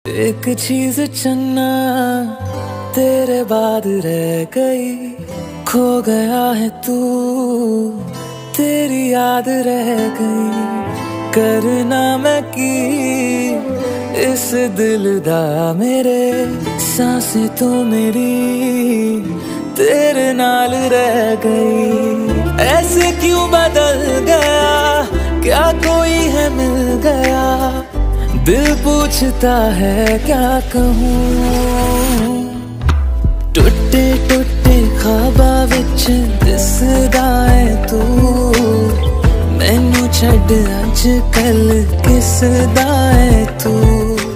एक चीज चन्ना तेरे बाद रह गई, खो गया है तू, तेरी याद रह गई। करना मैं की इस दिल दा मेरे, सांसें तो मेरी तेरे नाल रह गई। ऐसे क्यों बदल गया, क्या कोई है मिल गया, दिल पूछता है क्या कहूँ। टुटे टुटे ख्वाबा विच दिसदा है तू, मैनू छड्ड अज कल किसदा है तू।